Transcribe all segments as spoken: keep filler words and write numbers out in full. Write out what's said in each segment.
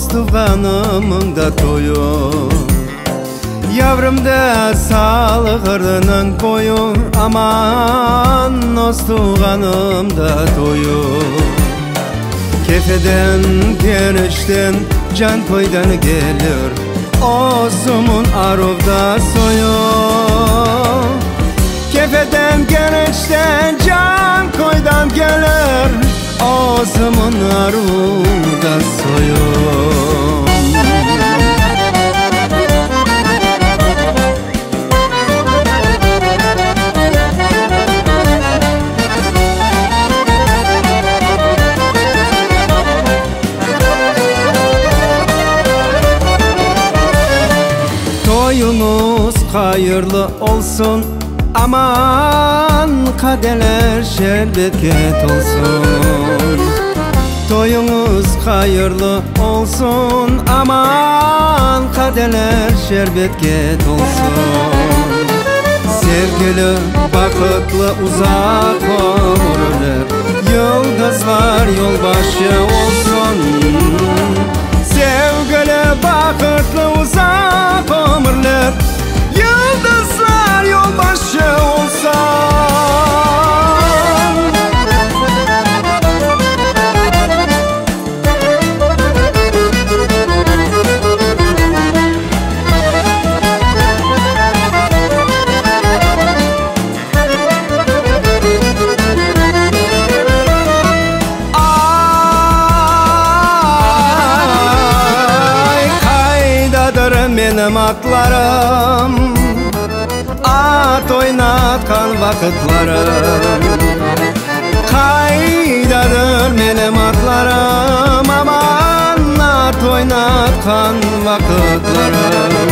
tuğanımın da toyu. Yavrum da sağlıklarının koyu, aman os tuğanım da toyu. Kefeden genişten can koydan gelir, ozumun aruvda soyu. Kefeden genişten can koydan gelir, ozumun aruvda soyu. Toyunuz hayırlı olsun, aman kadeler şerbet olsun. Toyunuz hayırlı olsun, aman kadeler şerbet olsun. Sevgili bakıtlı uzak ömürler, yıldızlar yolbaşı olsun. Sevgili bakıtlı uzak ömürler, yıldızlar yolbaşı olsun. Benim atlarım, at oynatkan vakitlarım. Kaydadır benim atlarım, aman at oynatkan vakitlarım.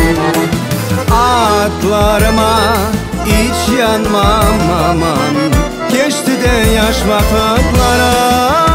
Atlarıma hiç yanmam aman, geçti de yaş vakitlarım.